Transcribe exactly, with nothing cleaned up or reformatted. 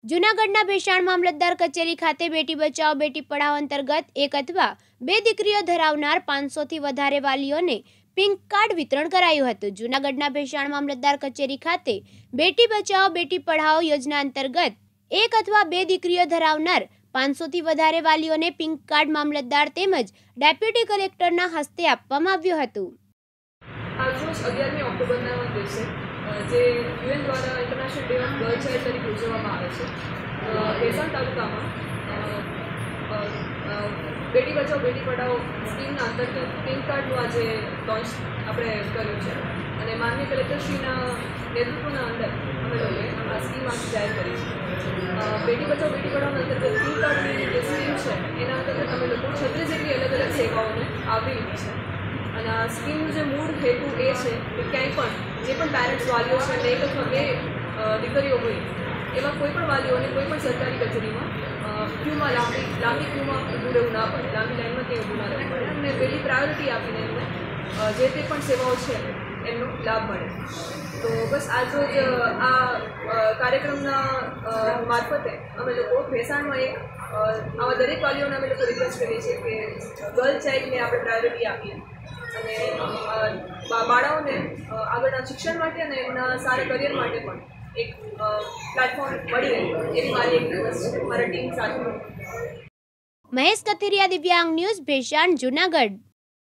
જૂનાગઢના ભેસાણ મામલતદાર કચેરી ખાતે બેટી બચાવો બેટી પઢાઓ અંતર્ગત એક અથવા બે દીકરીઓ ધરાવનાર પાંચસોથી વધારે વાલીઓને પિંક કાર્ડ વિતરણ કરાયું હતું। જૂનાગઢના ભેસાણ મામલતદાર કચેરી ખાતે બેટી બચાવો બેટી પઢાઓ યોજના અંતર્ગત એક અથવા બે દીકરીઓ ધરાવનાર પાંચસોથી વધારે વાલીઓને પિંક કાર્ડ મામલતદાર તેમજ ડેપ્યુટી કલેક્ટરના હસ્તે આપવામાં આવ્યું હતું। આજરોજ અગિયારમી ઓક્ટોબરના દિવસે જે યુએન દ્વારા international day of girl child તરીકે ઉજવવામાં આવે છે, ભેસાણ તાલુકામાં બેટી બચાવો બેટી પઢાઓ સ્કીમના અંતર્ગત પિંક કાર્ડનું આજે લોન્ચ આપણે કર્યું છે અને માનનીય કલેક્ટરશ્રીના નેતૃત્વના અંદર અમે લોકોએ આ સ્કીમ આજે જાહેર કરી છે। બેટી બચાવો બેટી પઢાઓ અંતર્ગત પિંક કાર્ડની જે સ્કીમ છે એના અંતર્ગત અમે લોકો છત્રીસ જેટલી અલગ અલગ સેવાઓને આવરી લીધી છે અને આ સ્કીમનું જે મૂળ હેતુ એ છે કે ક્યાંય પણ જે પણ પેરેન્ટ્સ વાલીઓ છે ને એક અથવા બે દીકરીઓ હોય એવા કોઈ પણ વાલીઓને કોઈ પણ સરકારી કચેરીમાં ક્યુમાં લાંબી લાંબી ક્યુમાં ઊભું રહેવું ના પડે, લાંબી લાઈનમાં ત્યાં ઊભું ના રહેવું પડે અને પહેલી પ્રાયોરિટી આપીને એમને જે તે પણ સેવાઓ છે એમનો લાભ મળે। તો બસ આજરોજ આ કાર્યક્રમના મારફતે અમે લોકો ભેસાણમાં એક આવા દરેક વાલીઓને અમે લોકો રિક્વેસ્ટ કરીએ છીએ કે ગર્લ ચાઇલ્ડને આપણે પ્રાયોરિટી આપીએ અને બાળાઓને આગળના શિક્ષણ માટે અને એમના સારા કરિયર માટે પણ એક પ્લેટફોર્મ મળી રહે એવી મારી એક રિક્વેસ્ટ છે મારા ટીમ સાથે। મહેશ કથિરિયા, દિવ્યાંગ ન્યૂઝ, ભેસાણ, જૂનાગઢ।